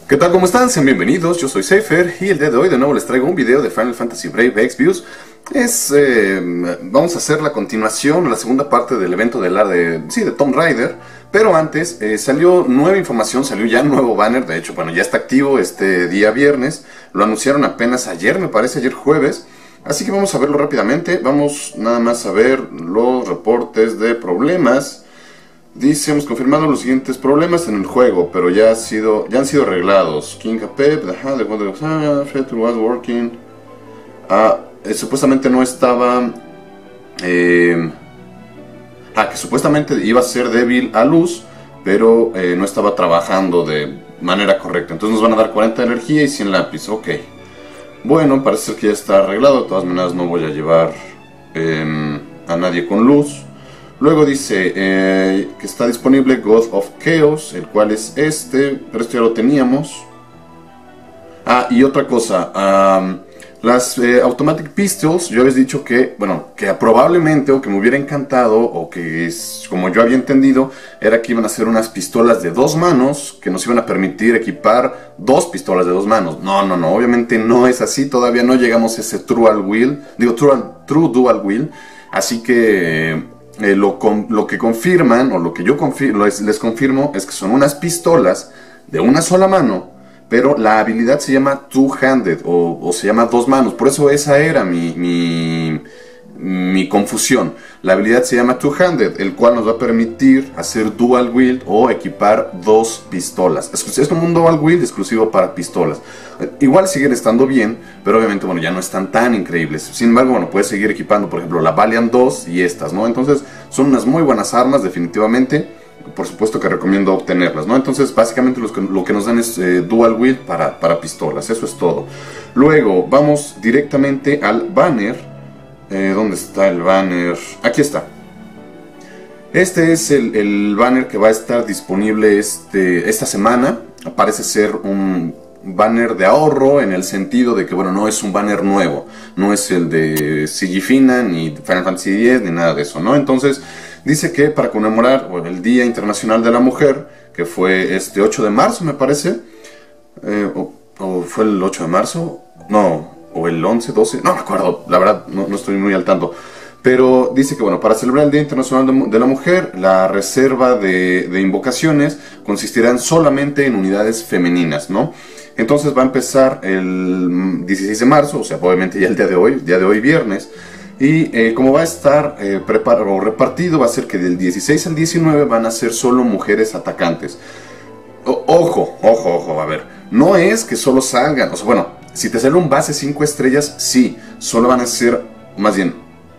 ¿Qué tal? ¿Cómo están? Sean bienvenidos, yo soy Seifer y el día de hoy de nuevo les traigo un video de Final Fantasy Brave Exvius. Vamos a hacer la continuación, la segunda parte del evento de Tomb Raider. Pero antes salió nueva información, salió ya un nuevo banner, de hecho, bueno, ya está activo este día viernes. Lo anunciaron apenas ayer, me parece, ayer jueves. Así que vamos a verlo rápidamente, vamos nada más a ver los reportes de problemas. Dice, hemos confirmado los siguientes problemas en el juego, pero ya han sido arreglados. King Capep, was working. Supuestamente no estaba... que supuestamente iba a ser débil a luz, pero no estaba trabajando de manera correcta. Entonces nos van a dar 40 de energía y 100 lápiz. Ok. Bueno, parece ser que ya está arreglado. De todas maneras no voy a llevar a nadie con luz. Luego dice que está disponible God of Chaos, el cual es pero esto ya lo teníamos. Y otra cosa, las Automatic Pistols, yo habéis dicho que, bueno, que probablemente, o que me hubiera encantado, o que es como yo había entendido, era que iban a ser unas pistolas de 2 manos, que nos iban a permitir equipar 2 pistolas de 2 manos. No, obviamente no es así, todavía no llegamos a ese True Dual Wheel, así que... Lo que confirman, o lo que yo les confirmo, es que son unas pistolas de una sola mano, pero la habilidad se llama Two-Handed, o se llama 2 manos. Por eso esa era mi confusión. La habilidad se llama Two-Handed, el cual nos va a permitir hacer Dual Wield o equipar 2 pistolas. Es como un Dual Wield exclusivo para pistolas. Igual siguen estando bien, pero obviamente, bueno, ya no están tan increíbles. Sin embargo, bueno, puedes seguir equipando, por ejemplo, la Valiant 2 y estas, ¿no? Entonces, son unas muy buenas armas, definitivamente. Por supuesto que recomiendo obtenerlas, ¿no? Entonces, básicamente lo que nos dan es Dual Wield para pistolas. Eso es todo. Luego, vamos directamente al banner. ¿Dónde está el banner? Aquí está. Este es el banner que va a estar disponible esta semana. Parece ser un banner de ahorro, en el sentido de que, bueno, no es un banner nuevo. No es el de Sigifina, ni Final Fantasy X, ni nada de eso, ¿no? Entonces, dice que para conmemorar el Día Internacional de la Mujer, que fue este 8 de marzo, me parece. ¿O fue el 8 de marzo? No... o el 11, 12, no me acuerdo, la verdad no estoy muy al tanto. Pero dice que, bueno, para celebrar el Día Internacional de la Mujer, la reserva de invocaciones consistirán solamente en unidades femeninas, ¿no? Entonces va a empezar el 16 de marzo, o sea, obviamente ya el día de hoy viernes. Y como va a estar repartido, va a ser que del 16 al 19 van a ser solo mujeres atacantes. Ojo, a ver, no es que solo salgan, o sea, bueno, si te sale un base 5 estrellas, sí, solo van a ser, más bien,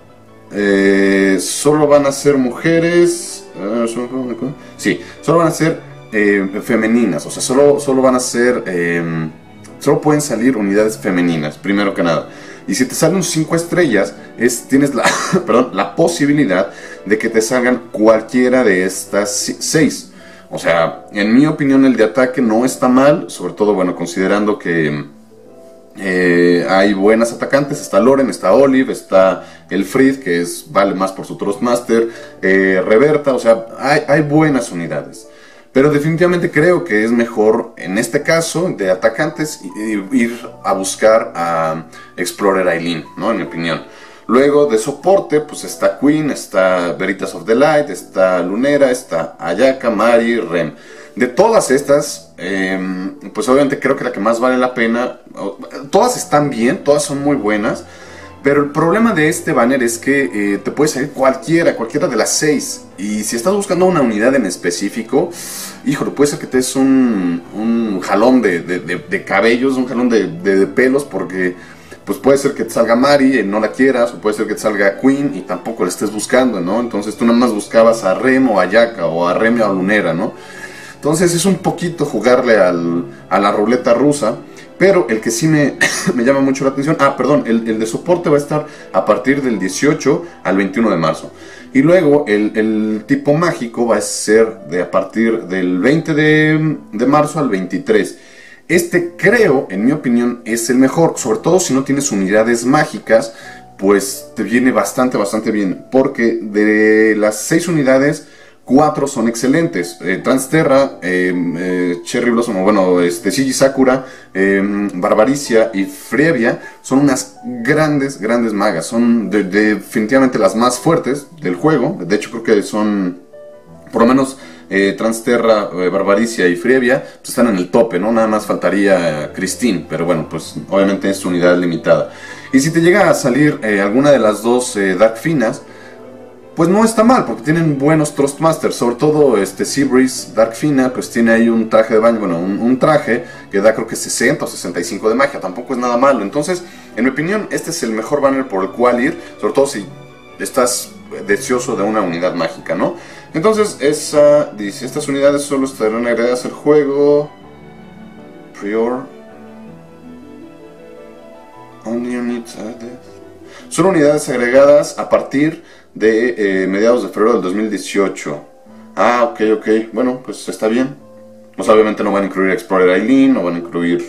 solo van a ser mujeres, sí, solo van a ser femeninas, o sea, solo van a ser, solo pueden salir unidades femeninas, primero que nada. Y si te salen 5 estrellas, tienes la, la posibilidad de que te salgan cualquiera de estas 6. O sea, en mi opinión el de ataque no está mal, sobre todo, bueno, considerando que hay buenas atacantes. Está Loren, está Olive, está el Fried, que vale más por su Thrustmaster, Reberta, o sea, hay buenas unidades. Pero definitivamente creo que es mejor, en este caso, de atacantes, ir a buscar a Explorer Eileen, ¿no? En mi opinión. Luego de soporte, pues está Queen, está Veritas of the Light, está Lunera, está Ayaka, Mari, Rem. De todas estas, pues obviamente creo que la que más vale la pena, todas están bien, todas son muy buenas, pero el problema de este banner es que te puede salir cualquiera de las 6. Y si estás buscando una unidad en específico, híjole, puede ser que te des un jalón de cabellos, un jalón de pelos, porque... pues puede ser que te salga Mari y no la quieras, o puede ser que te salga Queen y tampoco la estés buscando, ¿no? Entonces tú nada más buscabas a Rem o a Ayaka, o a Rem o a Lunera, ¿no? Entonces es un poquito jugarle a la ruleta rusa, pero el que sí me llama mucho la atención, el de soporte va a estar a partir del 18 al 21 de marzo. Y luego el tipo mágico va a ser a partir del 20 de marzo al 23. Creo, en mi opinión, es el mejor, sobre todo si no tienes unidades mágicas, pues te viene bastante bien, porque de las 6 unidades, 4 son excelentes. Transterra, Cherry Blossom, o bueno, Shiji Sakura, Barbaricia y Frievia son unas grandes magas. Son definitivamente las más fuertes del juego. De hecho, creo que son, por lo menos, Transterra, Barbaricia y Frievia pues están en el tope, ¿no? Nada más faltaría Christine, pero bueno, pues obviamente es unidad limitada. Y si te llega a salir alguna de las dos Dark Finas, pues no está mal, porque tienen buenos Thrustmasters, sobre todo Seabreeze Dark Fina, pues tiene ahí un traje de baño, bueno, un traje que da creo que 60 o 65 de magia, tampoco es nada malo. Entonces, en mi opinión, este es el mejor banner por el cual ir, sobre todo si estás deseoso de una unidad mágica, ¿no? Entonces, dice, estas unidades solo estarán agregadas al juego. Prior. Only units added. Son unidades agregadas a partir de mediados de febrero del 2018. Ah, ok. Bueno, pues está bien. Pues obviamente no van a incluir Explorer Aileen, no van a incluir...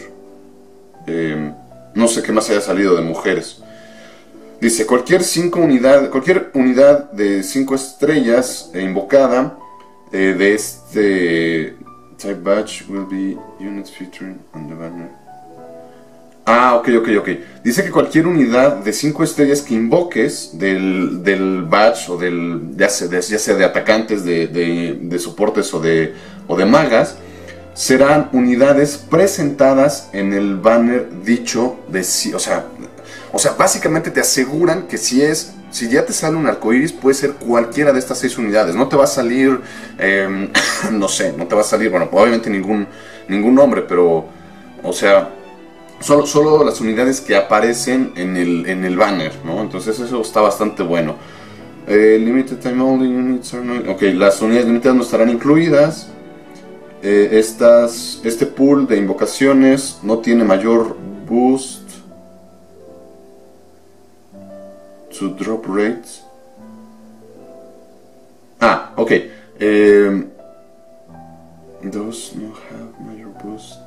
no sé qué más haya salido de mujeres. Dice, cualquier unidad de 5 estrellas invocada de este type badge will be units featuring on the banner. Ah, ok. Dice que cualquier unidad de 5 estrellas que invoques del badge o ya sea de atacantes, de soportes o de magas, serán unidades presentadas en el banner dicho de sí. O sea, básicamente te aseguran que si ya te sale un arcoiris, puede ser cualquiera de estas 6 unidades. No te va a salir, no sé, no te va a salir, bueno, obviamente ningún nombre, pero, o sea, solo las unidades que aparecen en el banner, ¿no? Entonces eso está bastante bueno. Limited time only units are not... Ok, las unidades limitadas no estarán incluidas. Este pool de invocaciones no tiene mayor boost to drop rates. Ah, ok. Those no have major boost.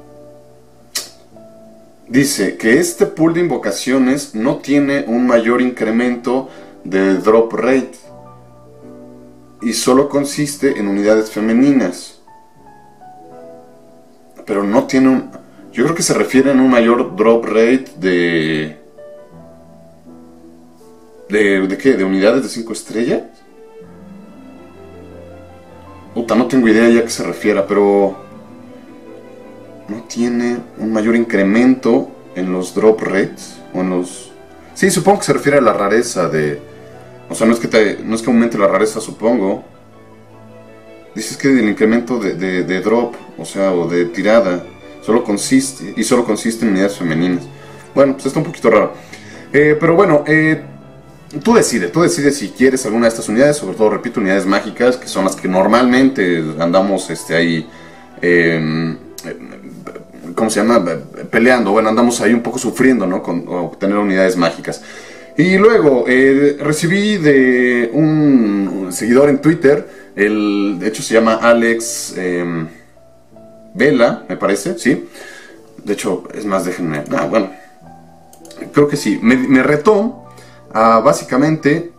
Dice que este pool de invocaciones no tiene un mayor incremento de drop rate y solo consiste en unidades femeninas. Pero no tiene un... Yo creo que se refiere a un mayor drop rate ¿de qué? ¿De unidades de 5 estrellas? Puta, no tengo idea ya a qué se refiera, pero... no tiene un mayor incremento en los drop rates o en los... Sí, supongo que se refiere a la rareza de... O sea, no es que aumente la rareza, supongo. Dices que el incremento de drop, o sea, o de tirada, solo consiste en unidades femeninas. Bueno, pues está un poquito raro. Pero bueno, tú decides si quieres alguna de estas unidades, sobre todo, repito, unidades mágicas, que son las que normalmente andamos ahí... ¿cómo se llama? Peleando, bueno, andamos ahí un poco sufriendo, ¿no? Con obtener unidades mágicas. Y luego, recibí de un seguidor en Twitter, de hecho se llama Alex Vela, me parece, ¿sí? De hecho, es más, déjenme... Ah, bueno, creo que sí. Me retó a, básicamente,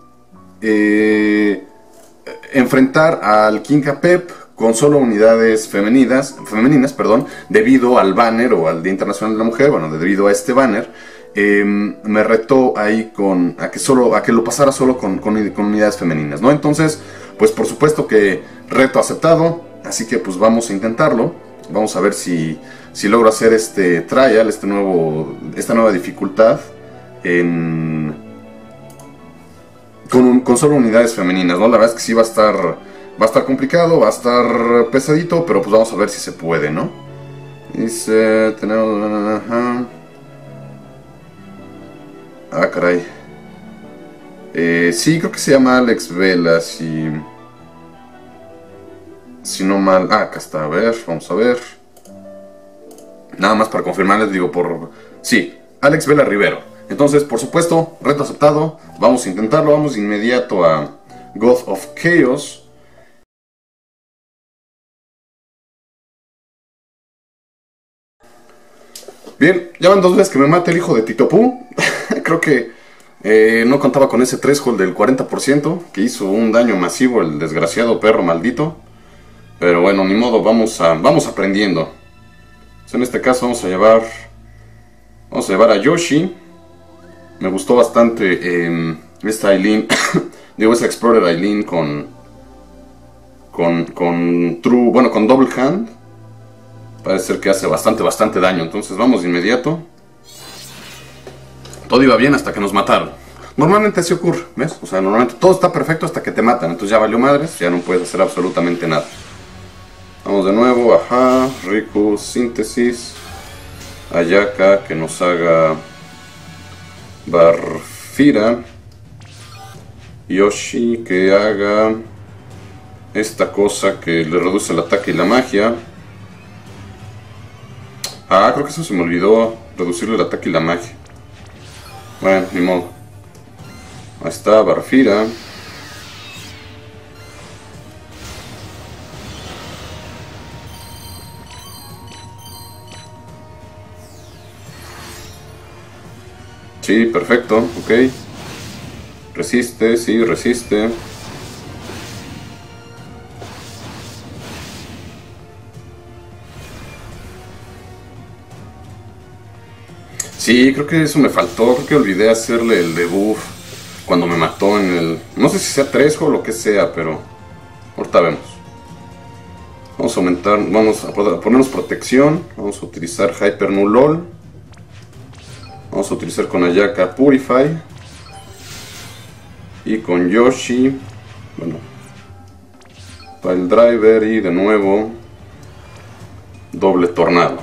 enfrentar al King Capep con solo unidades femeninas, debido al banner o al Día Internacional de la Mujer, bueno, debido a este banner, me retó ahí a que lo pasara solo con unidades femeninas, ¿no? Entonces, pues por supuesto que reto aceptado, así que pues vamos a intentarlo, vamos a ver si logro hacer este trial, esta nueva dificultad con solo unidades femeninas, ¿no? La verdad es que sí va a estar complicado, va a estar pesadito, pero pues vamos a ver si se puede, ¿no? Dice, tenemos... Ah, caray. Sí, creo que se llama Alex Vela, si no mal... Ah, acá está, a ver, vamos a ver. Nada más para confirmarles, digo, Sí, Alex Vela Rivero. Entonces, por supuesto, reto aceptado, vamos a intentarlo, vamos de inmediato a God of Chaos. Bien, ya van 2 veces que me mata el hijo de Tito Pú. Creo que No contaba con ese threshold del 40%, que hizo un daño masivo el desgraciado perro maldito. Pero bueno, ni modo, vamos aprendiendo. Entonces, en este caso vamos a llevar a Yoshi. Me gustó bastante esta Aileen, digo, esa Explorer Aileen con True, bueno, con Double Hand. Parece ser que hace bastante daño. Entonces vamos de inmediato. Todo iba bien hasta que nos mataron. Normalmente así ocurre, ¿ves? O sea, normalmente todo está perfecto hasta que te matan. Entonces ya valió madres, ya no puedes hacer absolutamente nada. Vamos de nuevo, ajá, Riku, síntesis. Ayaka, que nos haga Barfira. Yoshi, que haga esta cosa que le reduce el ataque y la magia. Ah, creo que eso se me olvidó, reducirle el ataque y la magia. Bueno, ni modo. Ahí está, Barfira. Sí, perfecto, ok. Resiste, sí, resiste. Sí, creo que eso me faltó, creo que olvidé hacerle el debuff cuando me mató en el... No sé si sea 3 o lo que sea, pero ahorita vemos. Vamos a aumentar, vamos a ponernos protección, vamos a utilizar Hyper Null. Vamos a utilizar con Ayaka Purify. Y con Yoshi, bueno, Pile Driver y de nuevo doble tornado.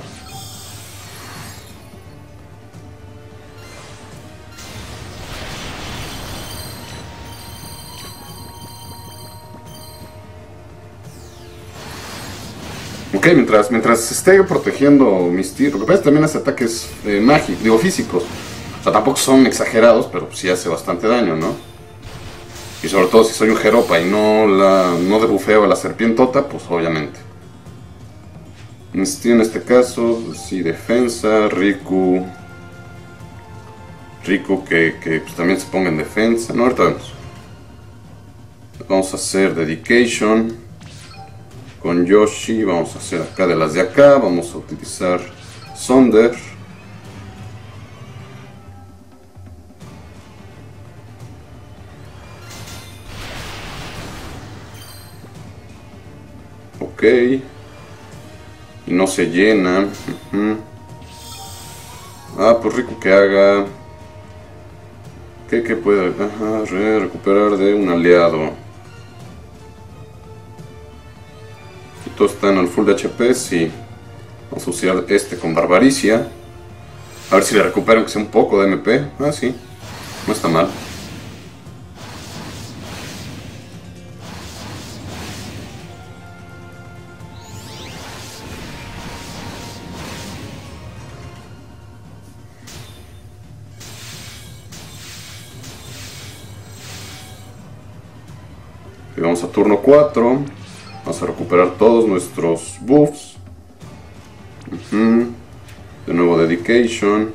Ok, mientras esté protegiendo mis tiros, lo que pasa es que también hace ataques mágicos, digo físicos. O sea, tampoco son exagerados, pero sí hace bastante daño, ¿no? Y sobre todo si soy un Jeropa y no debufeo a la serpientota, pues obviamente. En este caso, sí, defensa, Riku que pues, también se ponga en defensa. No, ahorita vemos. Vamos a hacer Dedication con Yoshi. Vamos a hacer acá de las de acá. Vamos a utilizar Sonder. Ok. Y no se llena. Ah, pues Riku que haga... ¿Qué puede? Ajá, recuperar de un aliado. Si todos están al full de HP, sí. Vamos a usar este con Barbaricia. A ver si le recupero aunque sea un poco de MP. Ah, sí. No está mal. Y vamos a turno 4. Vamos a recuperar todos nuestros buffs. De nuevo Dedication.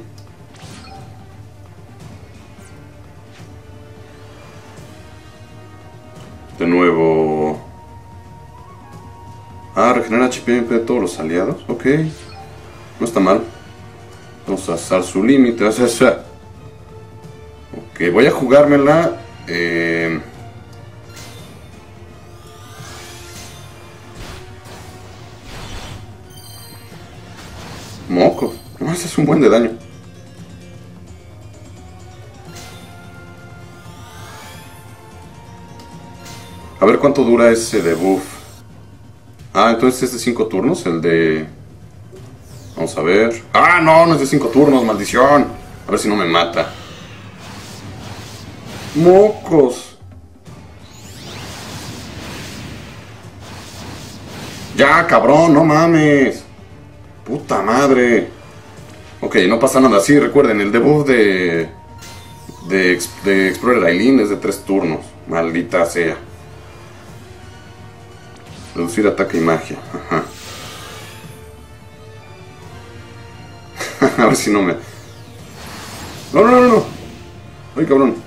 De nuevo... Ah, regenera HP de todos los aliados. Ok. No está mal. Vamos a usar su límite. Ok, voy a jugármela. Moco. No, ese es un buen de daño. A ver cuánto dura ese debuff. Ah, entonces es de 5 turnos, el de... Vamos a ver. Ah, no, no es de 5 turnos, maldición. A ver si no me mata. Mocos. Ya, cabrón, no mames. Puta madre. Ok, no pasa nada. Sí, recuerden, el debuff de Explorer Aileen es de 3 turnos. Maldita sea. Reducir ataque y magia. Ajá. A ver si no me... No. ¡Ay, cabrón!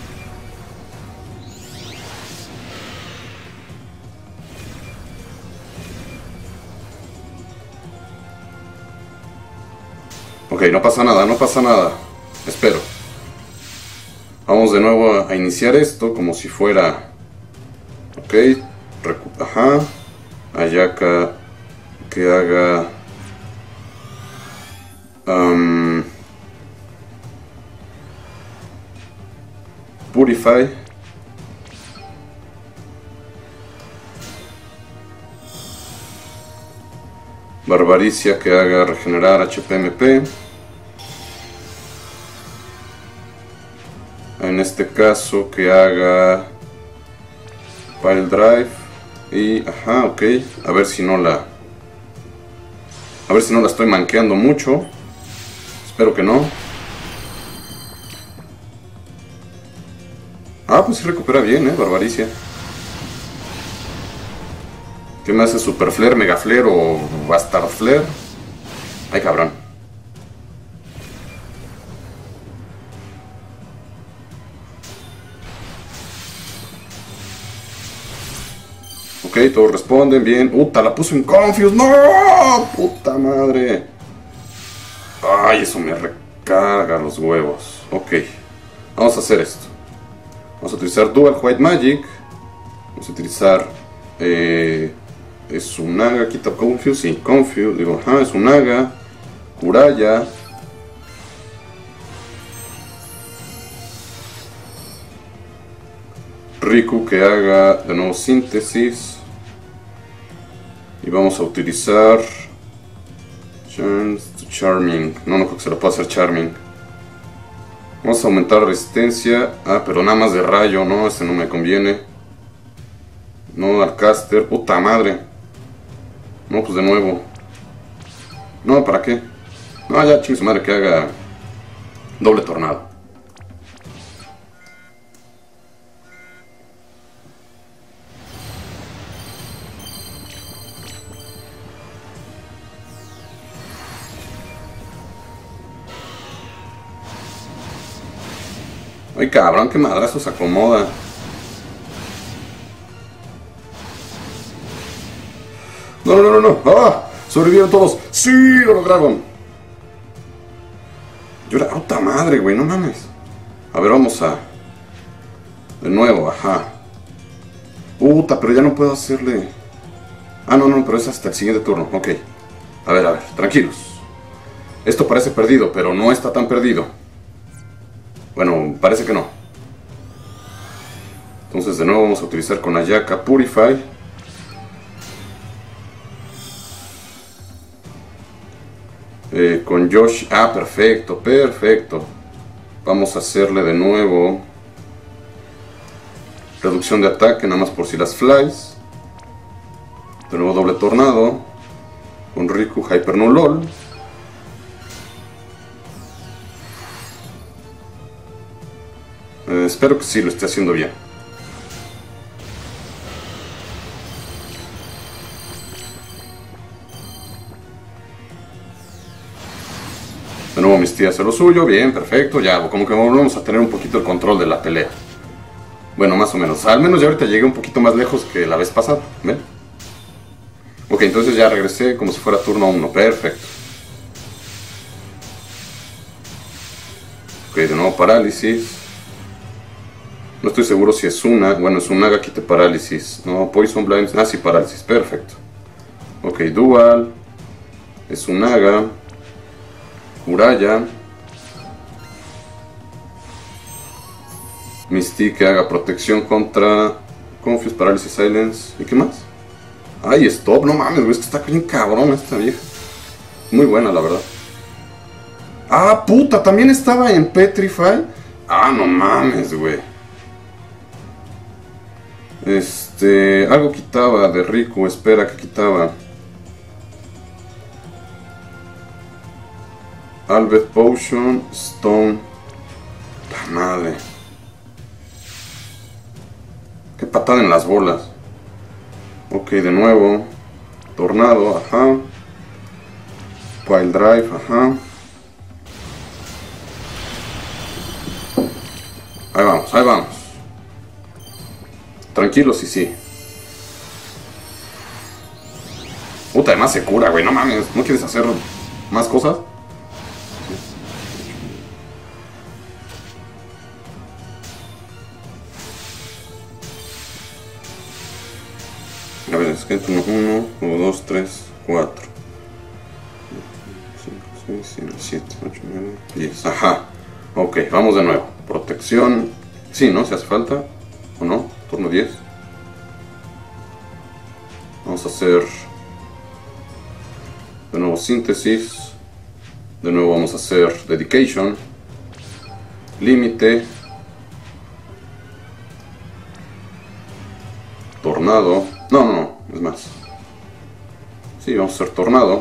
Ok, no pasa nada, no pasa nada. Espero. Vamos de nuevo a iniciar esto como si fuera... Ok, ajá. Ayaka que haga... Purify. Barbaricia que haga regenerar HPMP. En este caso que haga Pile Drive. Y ajá, ok. A ver si no la estoy manqueando mucho. Espero que no. Ah, pues sí recupera bien, Barbaricia. ¿Qué me hace? ¿Super Flare, Mega Flare o Bastard Flare? Ay, cabrón. Ok, todos responden bien. ¡Puta! La puso en Confuse. ¡No! ¡Puta madre! Ay, eso me recarga los huevos. Ok, vamos a hacer esto. Vamos a utilizar Dual White Magic. Vamos a utilizar es un Naga, quita Confuse, sí, Confuse, digo, ajá, es un Naga, Kuraya, Riku que haga de nuevo síntesis, y vamos a utilizar Charming, no creo que se lo pueda hacer Charming. Vamos a aumentar la resistencia, pero nada más de rayo, no, este no me conviene. No, al caster, puta madre. No, pues de nuevo. No, ¿para qué? No, ya chingue su madre que haga doble tornado. Ay, cabrón, qué madrazo se acomoda. No, no, no, no. ¡Ah! Sobrevivieron todos. ¡Sí! Lo lograron. Yo era... ¡Puta madre, güey! No mames. A ver, vamos a... De nuevo, ajá. Puta, pero ya no puedo hacerle... Ah, no, no, pero es hasta el siguiente turno. Ok. A ver, tranquilos. Esto parece perdido, pero no está tan perdido. Bueno, parece que no. Entonces de nuevo vamos a utilizar con Ayaka Purify. Con Yoshi. Ah, perfecto, perfecto. Vamos a hacerle de nuevo reducción de ataque, nada más por si las flies. De nuevo doble tornado. Con Riku Hyper No LOL. Espero que sí lo esté haciendo bien. De nuevo mis tías hace lo suyo, bien, perfecto, ya como que volvemos a tener un poquito el control de la pelea. Bueno, más o menos, al menos ya ahorita llegué un poquito más lejos que la vez pasada, ¿ven? Ok, entonces ya regresé como si fuera turno 1, perfecto. Ok, de nuevo parálisis. No estoy seguro si es una, bueno, es un Naga quite parálisis. No, Poison Blind, ah sí, parálisis, perfecto. Ok, Dual. Es un Naga. Kuraya. Misty que haga protección contra Confuse, Parálisis, Silence. ¿Y qué más? Ay, Stop, no mames, güey, es que está bien cabrón esta vieja. Muy buena, la verdad. Ah, puta, también estaba en Petrify. Ah, no mames, güey. Algo quitaba de Riku, espera, que quitaba. Albert Potion, Stone. La madre. Qué patada en las bolas. Ok, de nuevo. Tornado, ajá. Pile Drive, ajá. ahí vamos. Tranquilos y sí. Puta, además se cura, güey, no mames. ¿No quieres hacer más cosas? A ver, es que 1, 2, 3, 4, 5, 6, 7, 8, 9, 10. Ajá. Ok, vamos de nuevo. Protección. Sí, ¿no? Si hace falta. ¿O no? Turno 10. Vamos a hacer de nuevo síntesis. De nuevo vamos a hacer dedication. Límite. Tornado. No, es más. Sí, vamos a hacer tornado.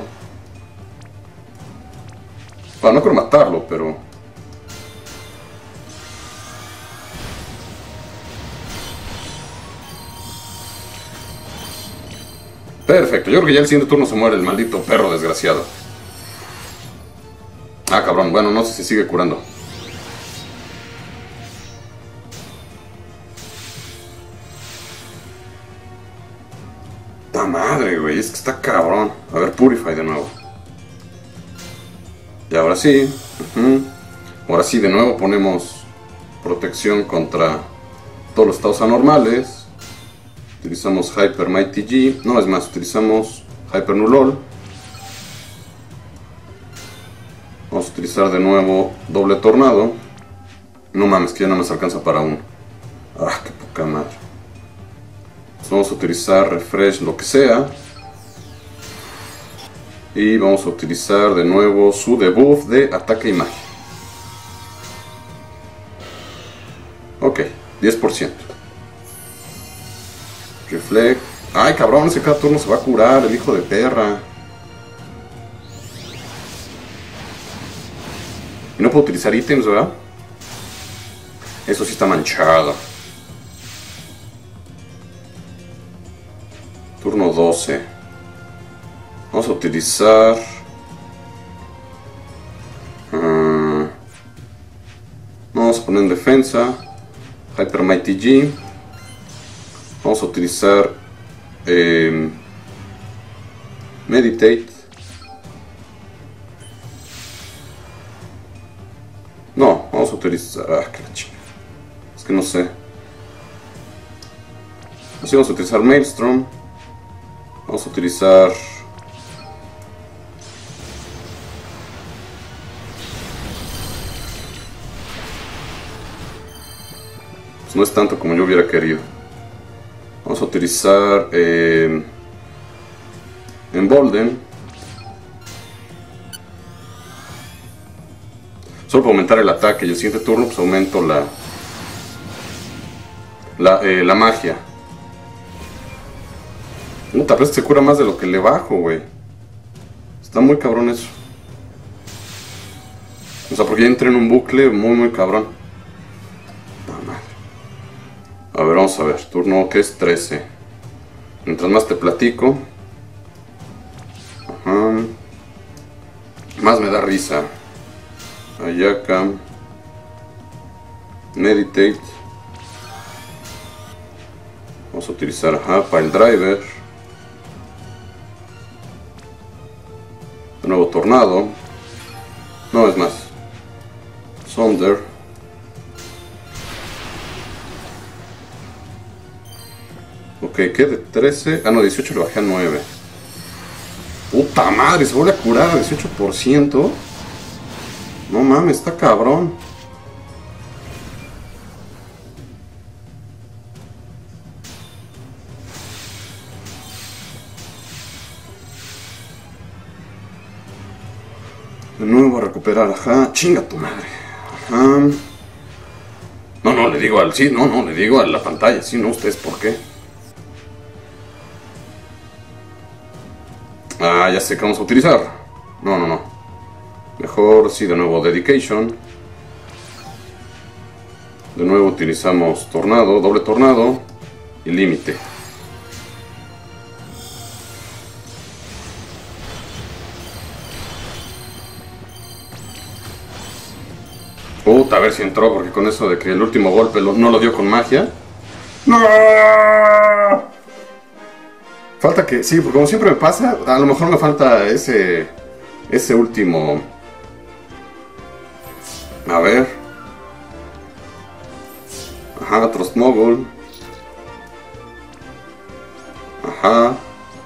No quiero matarlo, pero... Perfecto, yo creo que ya el siguiente turno se muere el maldito perro desgraciado. Ah, cabrón, bueno, no sé si sigue curando. ¡Ta madre, güey! Es que está cabrón. A ver, Purify de nuevo. Y ahora sí. Ahora sí, de nuevo ponemos protección contra todos los estados anormales. Utilizamos Hyper Mighty G. No, es más, utilizamos Hyper Nullol. Vamos a utilizar de nuevo doble tornado. No mames, que ya no nos alcanza para uno. Ah, qué poca madre. Entonces vamos a utilizar refresh lo que sea. Y vamos a utilizar de nuevo su debuff de ataque y magia. Ok, 10%. Reflect. Ay, cabrón, ese cada turno se va a curar, el hijo de perra. Y no puedo utilizar ítems, ¿verdad? Eso sí está manchado. Turno 12. Vamos a utilizar... vamos a poner en defensa. Hyper Mighty G. Vamos a utilizar... Meditate. No, vamos a utilizar... Ah, qué la chinga. Es que no sé. Así vamos a utilizar Maelstrom. Vamos a utilizar... Pues no es tanto como yo hubiera querido. Vamos a utilizar... Embolden. Solo para aumentar el ataque y el siguiente turno pues aumento la magia. Puta, pero este se cura más de lo que le bajo, güey. Está muy cabrón eso. O sea, porque ya entré en un bucle muy cabrón. A ver, vamos a ver. Turno que es 13. Mientras más te platico, más me da risa. Ayaka. Meditate. Vamos a utilizar Pile Driver. De nuevo tornado. No, es más. Sonder. Ok, ¿qué de 13? Ah, no, 18 le bajé a 9. Puta madre, se vuelve a curar a 18%. No mames, está cabrón. De nuevo a recuperar, ajá. Chinga tu madre. Ajá. No, le digo al... Sí, no, le digo a la pantalla. Sí, no, ustedes, ¿por qué? Ah, ya sé que vamos a utilizar. No. Mejor, sí, de nuevo Dedication. De nuevo utilizamos Tornado, doble Tornado y Límite. Puta, a ver si entró, porque con eso de que el último golpe no lo dio con magia. ¡No! Falta que, sí, porque como siempre me pasa, a lo mejor me falta ese último. A ver. Ajá, Trostmogul. Ajá.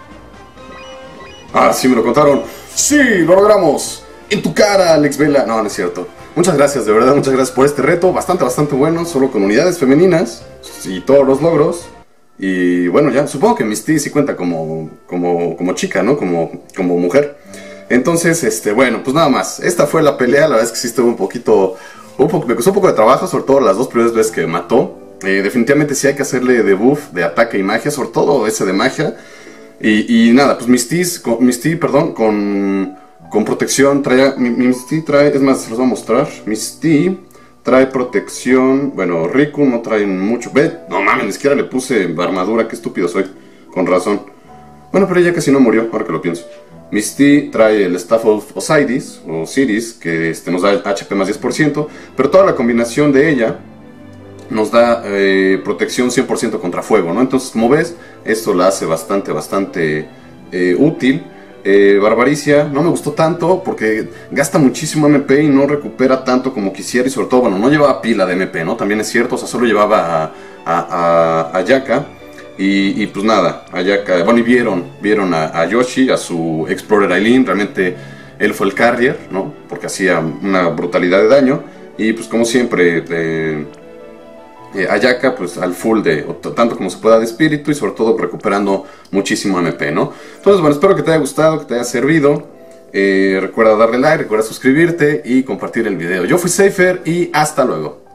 Ah, sí, me lo contaron. ¡Sí, lo logramos! ¡En tu cara, Alex Vela! No, no es cierto. Muchas gracias, de verdad, muchas gracias por este reto. Bastante bueno, solo con unidades femeninas y todos los logros. Y bueno, ya, supongo que Misty sí cuenta como chica, ¿no? Como mujer. Entonces, bueno, pues nada más. Esta fue la pelea, la verdad es que sí estuvo me costó un poco de trabajo, sobre todo las dos primeras veces que mató. Definitivamente sí hay que hacerle debuff de ataque y magia, sobre todo ese de magia. Y nada, pues Misty, perdón, con protección Misty trae, es más, se los voy a mostrar. Misty trae protección, bueno, Riku no trae mucho. Ve, no mames, ni siquiera le puse armadura, qué estúpido soy, con razón. Bueno, pero ella casi no murió, ahora que lo pienso. Misty trae el Staff of Osiris, que nos da el HP más 10%, pero toda la combinación de ella nos da protección 100% contra fuego, ¿no? Entonces, como ves, esto la hace bastante útil. Barbaricia no me gustó tanto porque gasta muchísimo MP y no recupera tanto como quisiera, y sobre todo, bueno, no llevaba pila de MP, ¿no? También es cierto, o sea, solo llevaba a Ayaka. Y pues nada, Ayaka, bueno, y vieron a Yoshi, a su Explorer Aileen, realmente él fue el carrier, ¿no? Porque hacía una brutalidad de daño. Y pues como siempre, Ayaka pues al full tanto como se pueda de espíritu, y sobre todo recuperando muchísimo MP, ¿no? Entonces, bueno, espero que te haya gustado, que te haya servido. Recuerda darle like, recuerda suscribirte y compartir el video. Yo fui Seifer y hasta luego.